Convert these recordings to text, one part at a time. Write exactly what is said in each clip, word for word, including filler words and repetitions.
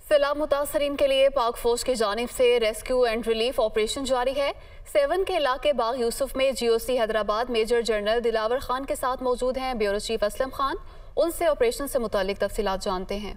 सैलाब मुतासरीन के लिए पाक फौज की जानिब से रेस्क्यू एंड रिलीफ ऑपरेशन जारी है। सेवन के इलाके बाग यूसुफ में G O C Hyderabad major general Dilawar Khan के साथ मौजूद हैं ब्यूरो चीफ असलम खान। उनसे ऑपरेशन से मुतालिक तफसीलात जानते हैं।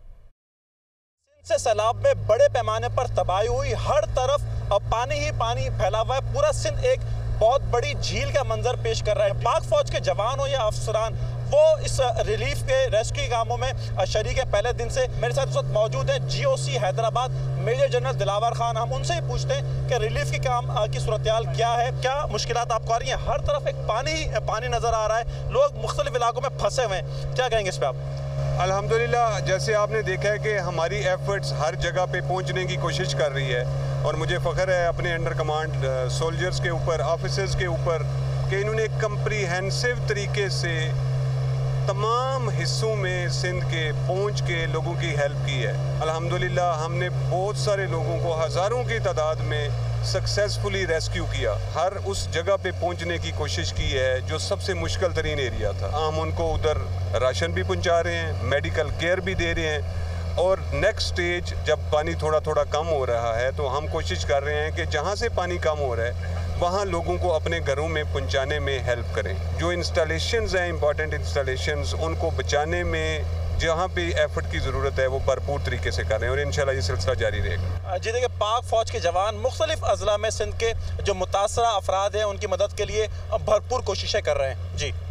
से सैलाब में बड़े पैमाने पर तबाही हुई, हर तरफ अब पानी ही पानी फैला हुआ है। पूरा सिंध एक बहुत बड़ी झील का मंजर पेश कर रहा है। पाक फौज के जवान हो या अफसरान, वो इस रिलीफ के रेस्क्यू कामों में शरीक है पहले दिन से। मेरे साथ इस वक्त मौजूद है G O C Hyderabad major general Dilawar Khan. हम उनसे ही पूछते हैं कि रिलीफ के काम की सूरत-ए-हाल क्या है, क्या मुश्किलात आपको आ रही हैं। हर तरफ एक पानी ही पानी नजर आ रहा है, लोग मुख्तलिफ इलाकों में फंसे हुए हैं, क्या कहेंगे इस पर आप? अल्हम्दुलिल्लाह, जैसे आपने देखा है कि हमारी एफर्ट्स हर जगह पे पहुंचने की कोशिश कर रही है और मुझे फ़ख्र है अपने अंडर कमांड सोल्जर्स के ऊपर, ऑफिसर्स के ऊपर कि इन्होंने एक कंप्रीहेंसिव तरीके से तमाम हिस्सों में सिंध के पहुंच के लोगों की हेल्प की है। अल्हम्दुलिल्लाह, हमने बहुत सारे लोगों को हज़ारों की तादाद में सक्सेसफुली रेस्क्यू किया। हर उस जगह पे पहुंचने की कोशिश की है जो सबसे मुश्किल तरीन एरिया था। हम उनको उधर राशन भी पहुंचा रहे हैं, मेडिकल केयर भी दे रहे हैं और नेक्स्ट स्टेज जब पानी थोड़ा थोड़ा कम हो रहा है तो हम कोशिश कर रहे हैं कि जहाँ से पानी कम हो रहा है वहाँ लोगों को अपने घरों में पहुँचाने में हेल्प करें। जो इंस्टॉलेशंस हैं, इंपॉर्टेंट इंस्टॉलेशंस, उनको बचाने में जहाँ पे एफर्ट की ज़रूरत है वो भरपूर तरीके से कर रहे हैं और इंशाल्लाह ये सिलसिला जारी रहेगा। जी देखिए, पाक फ़ौज के जवान मुख्तलिफ अज़ला में सिंध के जो मुतासरा अफराद हैं उनकी मदद के लिए भरपूर कोशिशें कर रहे हैं। जी